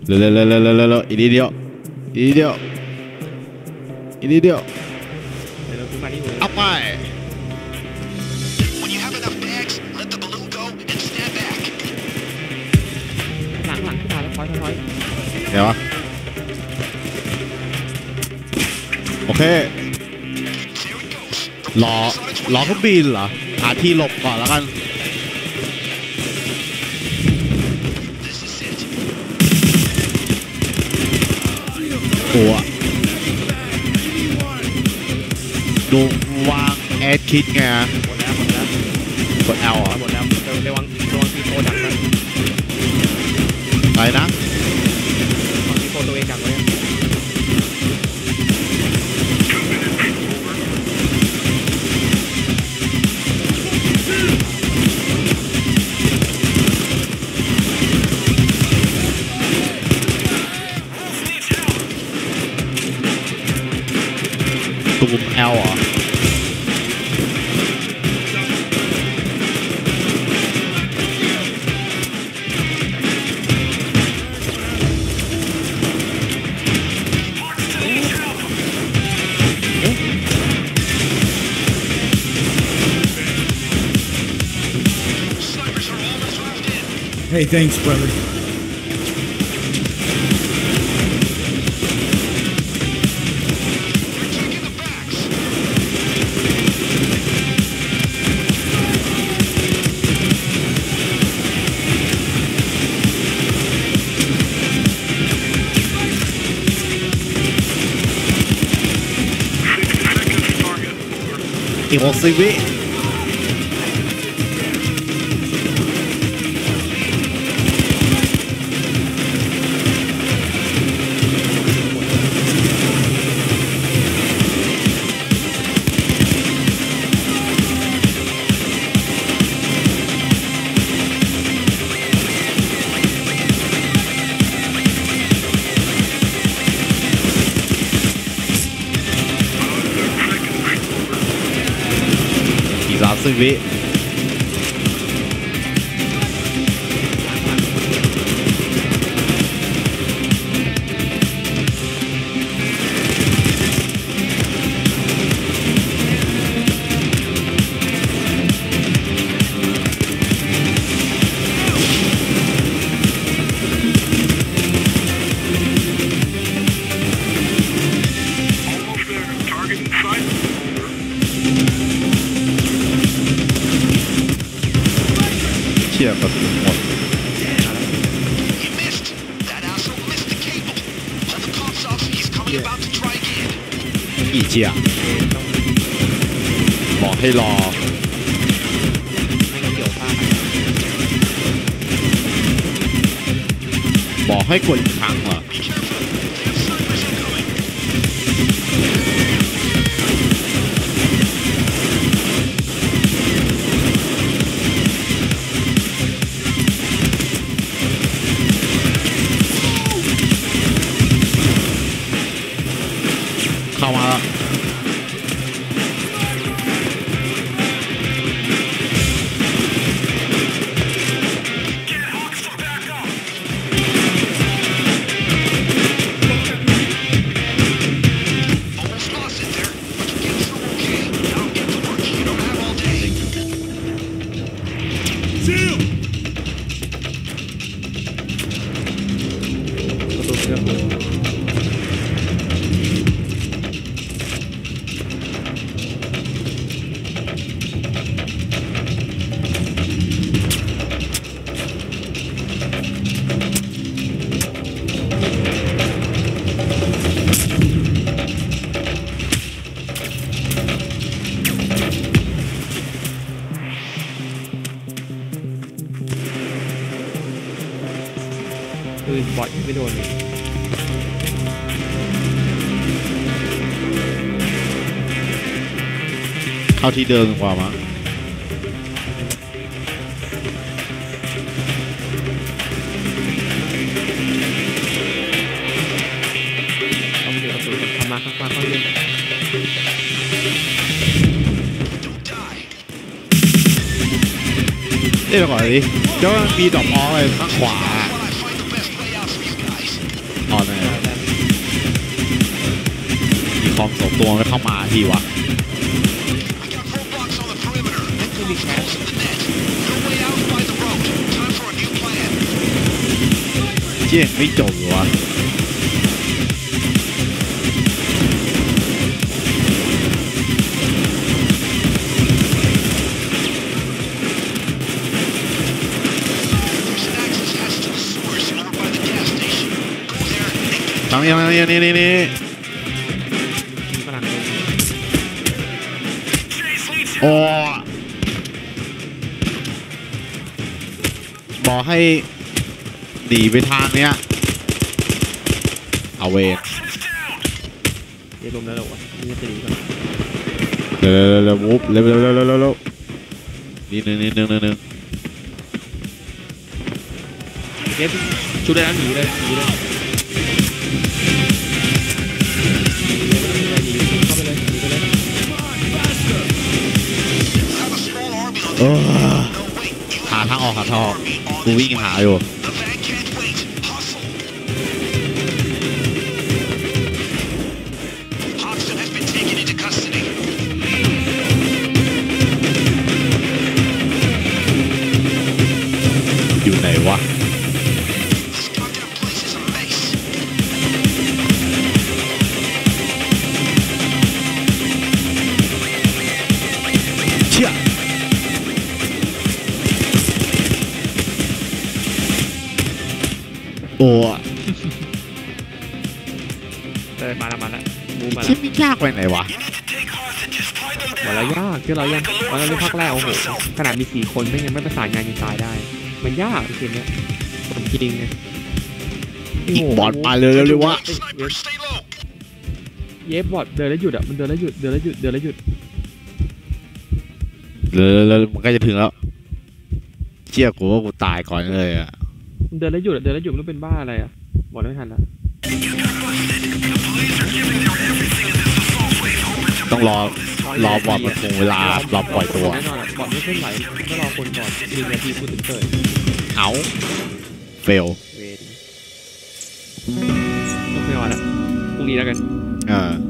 เร็วอีกนิดเดียวเอาไปหลังขึ้นมาแล้วถอยเดี๋ยววะโอเครอเขาบินเหรอหาที่หลบก่อนแล้วกันตัวดูวางแอดคิดไงกด L อ่ะหมดแล้วระวังตีโฟดักนะอะไรนะระวังตีโฟตัวเองดักไว้ตุ่ม L เหรอ Hey, thanks, brother. It will see me. Viết chia vào mộtอีเจียบอกให้รอบอกให้กดอีกครั้งเหรอเข้ามาแล้วบอดไม่โดนเลยเข้าที่เดิมกว่ามั้งต้องเดี๋ยวประตูทำมาข้างๆเข้าเรื่องเดี๋ยวก่อนดิเดี๋ยวมีดอกอ้ออะไรข้างขวาคอม2 ตัวไม่เข้ามาทีวะไม่มีแคสเจ๊ไม่จบเลยวะตั้งยังนี่ฝรั่งเลยโอ้บอกให้หนีไปทางเนี้ยเอาเวทเดี๋ยวลมแล้วเหรอวะนี่จะดีก่อนเร็วมูฟเร็วนิดนึงเดี๋ยวชุดได้แล้วหนีเลยเข้าไปเลยหนีไปเลยหาทางออกกูวิ่งหาอยู่อยู่ไหนวะเชี่ยโอ้มาแล้วมูมาเชี่แล้ยว ไม่ยากไปไหนวะหมดแล้วยากที่เรายังวันนั้นเล่นภาคแรกโอ้โหขนาดมี4 คนไม่งั้นไม่ประสานงานยังตายได้มันยากเกมเนี้ยผมจริงไงอีกบอลไปเลยวะเย็บบอดเดินแล้วหยุดอ่ะมันเดินแล้วหยุดเดินแล้วหยุดเมันก็จะถึงแล้วเชี่ยกูว่ากูตายก่อนเลยอ่ะมันเดินแล้วหยุดมันต้องเป็นบ้าอะไรอ่ะบอกไม่ทันละต้องรอบอลมันคงเวลารอปล่อยตัวแน่นอนบอดไม่เคลื่อนไหวก็รอคนก่อน1 นาทีพูดถึงเกิดเอาเฟลเวรต้องไม่รอแล้วพรุ่งนี้แล้วกันเออ